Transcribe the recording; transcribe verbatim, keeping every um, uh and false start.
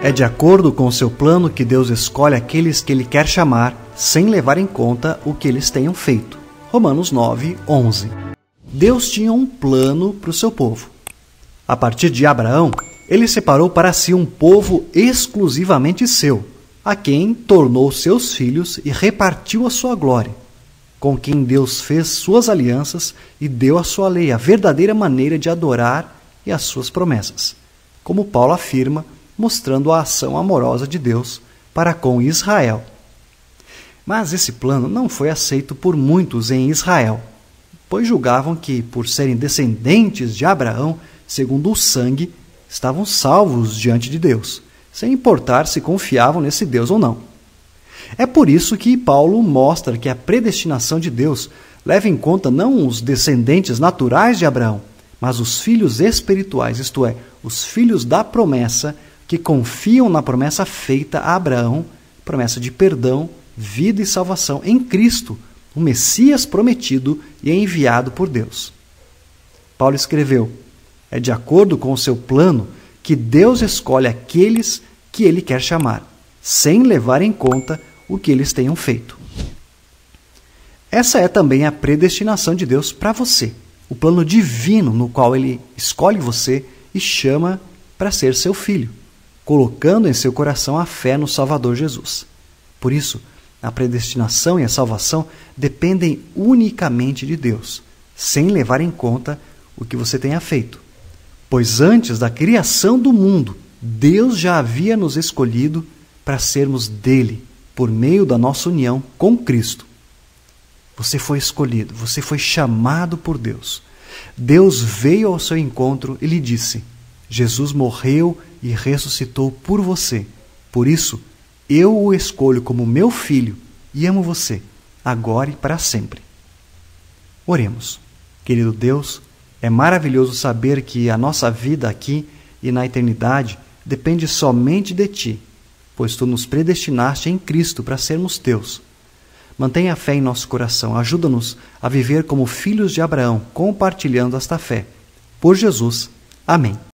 É de acordo com o seu plano que Deus escolhe aqueles que Ele quer chamar, sem levar em conta o que eles tenham feito. Romanos nove, onze. Deus tinha um plano para o seu povo. A partir de Abraão, Ele separou para si um povo exclusivamente seu, a quem tornou seus filhos e repartiu a sua glória, com quem Deus fez suas alianças e deu a sua lei, a verdadeira maneira de adorar e as suas promessas, como Paulo afirma, mostrando a ação amorosa de Deus para com Israel. Mas esse plano não foi aceito por muitos em Israel, pois julgavam que, por serem descendentes de Abraão, segundo o sangue, estavam salvos diante de Deus, sem importar se confiavam nesse Deus ou não. É por isso que Paulo mostra que a predestinação de Deus leva em conta não os descendentes naturais de Abraão, mas os filhos espirituais, isto é, os filhos da promessa, que confiam na promessa feita a Abraão, promessa de perdão, vida e salvação em Cristo, o Messias prometido e enviado por Deus. Paulo escreveu: é de acordo com o seu plano que Deus escolhe aqueles que Ele quer chamar, sem levar em conta o que eles tenham feito. Essa é também a predestinação de Deus para você, o plano divino no qual Ele escolhe você e chama para ser seu filho, colocando em seu coração a fé no Salvador Jesus. Por isso, a predestinação e a salvação dependem unicamente de Deus, sem levar em conta o que você tenha feito. Pois antes da criação do mundo, Deus já havia nos escolhido para sermos dele, por meio da nossa união com Cristo. Você foi escolhido, você foi chamado por Deus. Deus veio ao seu encontro e lhe disse: Jesus morreu e ressuscitou por você. Por isso, eu o escolho como meu filho e amo você, agora e para sempre. Oremos. Querido Deus, é maravilhoso saber que a nossa vida aqui e na eternidade depende somente de Ti, pois Tu nos predestinaste em Cristo para sermos Teus. Mantenha a fé em nosso coração, ajuda-nos a viver como filhos de Abraão, compartilhando esta fé. Por Jesus. Amém.